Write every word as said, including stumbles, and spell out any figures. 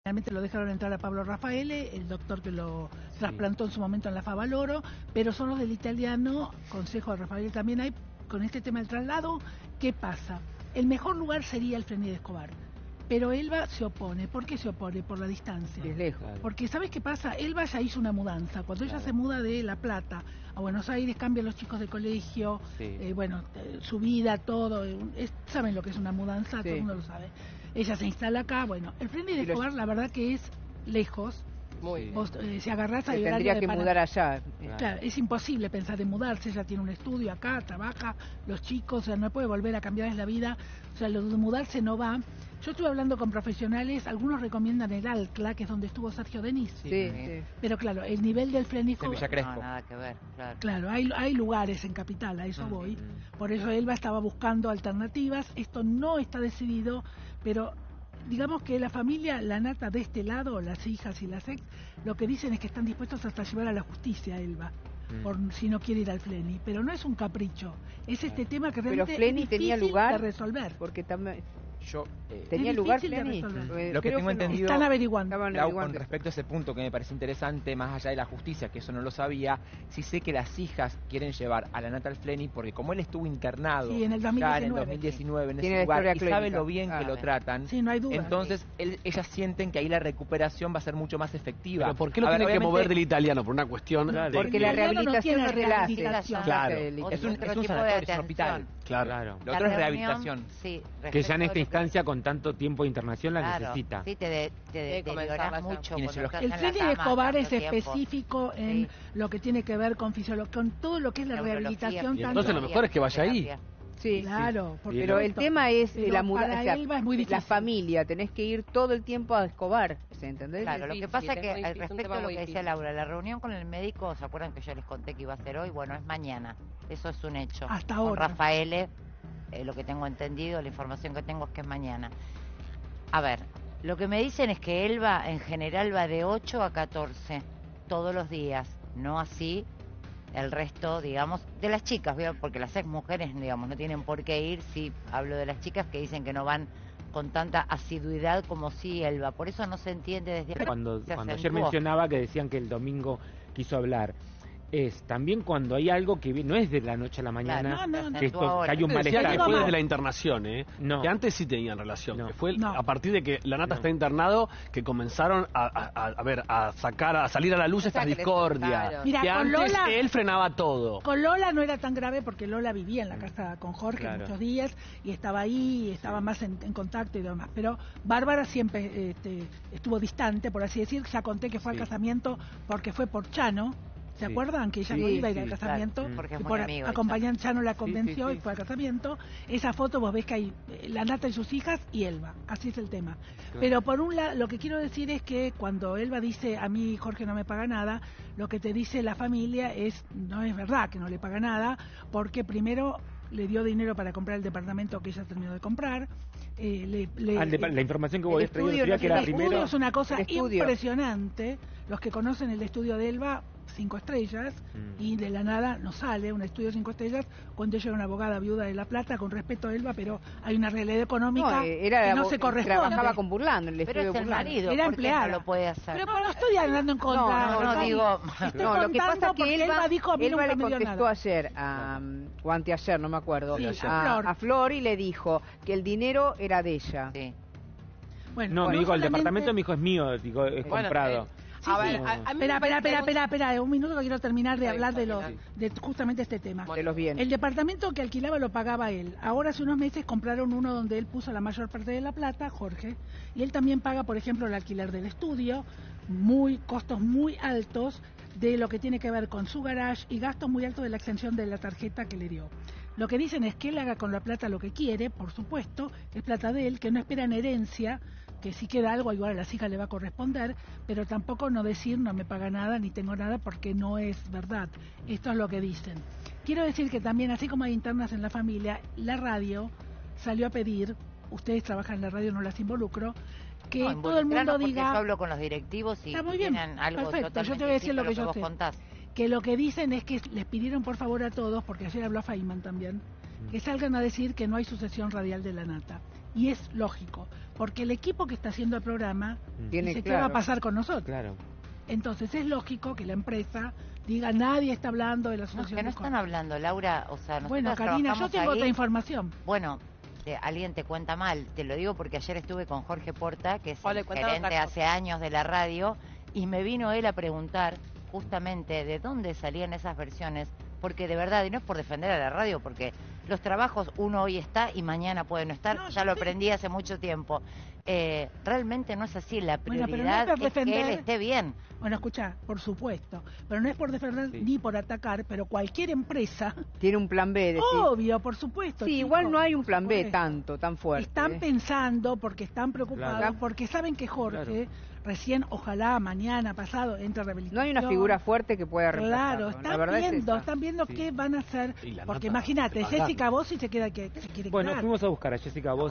Finalmente lo dejaron entrar a Pablo Raffaele, el doctor que lo sí. trasplantó en su momento en la Favaloro, pero son los del italiano, consejo de Raffaele también hay, con este tema del traslado. ¿Qué pasa? El mejor lugar sería el Freni de Escobar, pero Elba se opone. ¿Por qué se opone? Por la distancia. Es lejos. Claro. Porque ¿sabes qué pasa? Elba ya hizo una mudanza. Cuando claro. ella se muda de La Plata a Buenos Aires, cambian los chicos de colegio, sí. eh, bueno, eh, su vida, todo. Eh, es, saben lo que es una mudanza, sí. todo el mundo lo sabe. Ella se instala acá, bueno, el Freni de Escobar la verdad que es lejos. Muy Vos, eh, si agarrás a Se tendría que mudar allá. Claro, es imposible pensar en mudarse. Ella tiene un estudio acá, trabaja, los chicos, o sea, no puede volver a cambiarles la vida. O sea, lo de mudarse no va. Yo estuve hablando con profesionales, algunos recomiendan el Alcla, que es donde estuvo Sergio Denis. Sí, sí. Pero claro, el nivel del Freni en Villa Crespo. No, nada que ver, claro. Claro, hay, hay lugares en Capital, a eso mm, voy. Mm. Por eso Elba estaba buscando alternativas. Esto no está decidido, pero digamos que la familia, la nata de este lado, las hijas y las ex, lo que dicen es que están dispuestos hasta llevar a la justicia a Elba, mm. por si no quiere ir al Freni. Pero no es un capricho, es este claro. tema que realmente pero Freni es tenía lugar de resolver. Porque también yo eh, tenía lugar Freni. Lo que tengo que entendido, están averiguando. Lau, con respecto a ese punto que me parece interesante, más allá de la justicia, que eso no lo sabía, sí sé que las hijas quieren llevar a la nata al Freni porque como él estuvo internado sí, en el dos mil diecinueve, ya en el dos mil diecinueve sí. en ese lugar y sabe lo bien ah, que lo tratan, sí, no hay duda. Entonces él, ellas sienten que ahí la recuperación va a ser mucho más efectiva. ¿Pero por qué lo tienen que mover del italiano? Por una cuestión claro. de porque la rehabilitación no, no se la hace. Claro. Es un, es un sanatorio, es un hospital. Claro. claro. Lo otro es rehabilitación. Sí, que ya en esta instancia con tanto tiempo de internación la claro, necesita. Sí, te, de, te de, deterioras mucho. El Freni de Escobar es específico en sí. lo que tiene que ver con fisiología, con todo lo que es la rehabilitación. Y entonces lo mejor es que vaya ahí. Sí, claro. Porque pero el tema es pero la mudanza, o sea, la familia, tenés que ir todo el tiempo a Escobar, ¿entendés? Claro, lo que pasa es que al respecto a lo que decía Laura, la reunión con el médico, ¿se acuerdan que yo les conté que iba a ser hoy? Bueno, es mañana, eso es un hecho. Hasta con ahora. Raffaele, eh, lo que tengo entendido, la información que tengo es que es mañana. A ver, lo que me dicen es que él va, en general va de ocho a catorce, todos los días, no así el resto, digamos, de las chicas, porque las ex mujeres, digamos, no tienen por qué ir, sí, hablo de las chicas que dicen que no van con tanta asiduidad como sí él va, por eso no se entiende desde... Cuando, se cuando ayer mencionaba que decían que el domingo quiso hablar, es también cuando hay algo que no es de la noche a la mañana, claro, no, no, que, esto, que hay un malestar. Que después de la internación, ¿eh? No. Que antes sí tenían relación. No. Que fue no. a partir de que la nata no. está internado que comenzaron a, a, a ver, a sacar, a salir a la luz estas discordias. Mira, que con antes Lola, él frenaba todo. Con Lola no era tan grave porque Lola vivía en la casa con Jorge claro. muchos días y estaba ahí, y estaba sí. más en, en contacto y demás. Pero Bárbara siempre este, estuvo distante, por así decir. Ya conté que fue sí. al casamiento porque fue por Chano. ¿Se sí. acuerdan? Que ella sí, no iba a ir sí, al casamiento, claro, porque y por amigo, acompañante Chano la convenció sí, sí, sí. y fue al casamiento. Esa foto vos ves que hay la nata y sus hijas y Elba, así es el tema. Claro. Pero por un lado, lo que quiero decir es que cuando Elba dice, a mí Jorge no me paga nada, lo que te dice la familia es, no es verdad que no le paga nada, porque primero le dio dinero para comprar el departamento que ella terminó de comprar. Eh, le, le, ah, de, la información que vos habías traído no, que era el primero. estudio es una cosa impresionante. Los que conocen el estudio de Elba, cinco estrellas, mm. y de la nada nos sale un estudio cinco estrellas cuando ella era una abogada viuda de La Plata, con respeto a Elba, pero hay una realidad económica no, era, que no se corresponde. Trabajaba con Burlando, el pero es el marido, era empleada. No lo puede hacer. Pero no estoy hablando en contra. No, no, no digo. Estoy no, lo que pasa es que Elba, Elba dijo a mí Elba nunca le me dio contestó nada. ayer a, o anteayer, no me acuerdo, sí, a, a, Flor. a Flor y le dijo que el dinero era de ella. Sí. Bueno, no, bueno, me dijo, solamente... el departamento me dijo es mío, digo, es bueno, comprado. Eh, Sí, a ver, sí. a, a espera, espera, espera, espera, espera, un minuto que quiero terminar de sí, hablar de, sí, los, sí. de justamente este tema. De los bienes. El departamento que alquilaba lo pagaba él. Ahora hace unos meses compraron uno donde él puso la mayor parte de la plata, Jorge, y él también paga, por ejemplo, el alquiler del estudio, muy costos muy altos de lo que tiene que ver con su garage y gastos muy altos de la extensión de la tarjeta que le dio. Lo que dicen es que él haga con la plata lo que quiere, por supuesto, es plata de él, que no esperan herencia, que si queda algo igual a las hijas le va a corresponder, pero tampoco no decir no me paga nada ni tengo nada porque no es verdad. Esto es lo que dicen. Quiero decir que también, así como hay internas en la familia, la radio salió a pedir, ustedes trabajan en la radio, no las involucro, que no, todo el mundo diga... Yo hablo con los directivos y está muy bien, tienen algo perfecto, yo te voy a decir lo que, lo que yo vos sé. contás. Que lo que dicen es que les pidieron por favor a todos, porque ayer habló Feynman también, que salgan a decir que no hay sucesión radial de la nata. Y es lógico, porque el equipo que está haciendo el programa Tiene dice, claro. ¿qué va a pasar con nosotros? Claro. Entonces es lógico que la empresa diga, nadie está hablando de la No, asociación que no de están Jorge. hablando, Laura, o sea, nosotros Bueno, Karina, yo trabajamos tengo ahí. otra información. Bueno, eh, alguien te cuenta mal, te lo digo porque ayer estuve con Jorge Porta, que es O le el cuentan gerente otra cosa. hace años de la radio, y me vino él a preguntar justamente de dónde salían esas versiones, porque de verdad, y no es por defender a la radio, porque los trabajos uno hoy está y mañana puede no estar, No, ya yo lo sé. aprendí hace mucho tiempo. Eh, realmente no es así, la Bueno, pero no prioridad es por es que él defender. esté bien. Bueno, escucha, por supuesto, pero no es por defender Sí. ni por atacar, pero cualquier empresa, Tiene un plan B, decís. obvio, por supuesto. Sí, chicos, igual no hay un por plan B supuesto. tanto, tan fuerte. Están ¿eh? pensando, porque están preocupados, Claro. porque saben que Jorge, recién, ojalá, mañana, pasado, entre a rehabilitación. No hay una figura fuerte que pueda reemplazarlo. Claro, La están verdad es viendo, esa. están viendo Sí. qué van a hacer. Y la Porque nota imagínate, de pagarlo. Jessica Bossi se queda que se quiere Bueno, quedar. fuimos a buscar a Jessica Vos.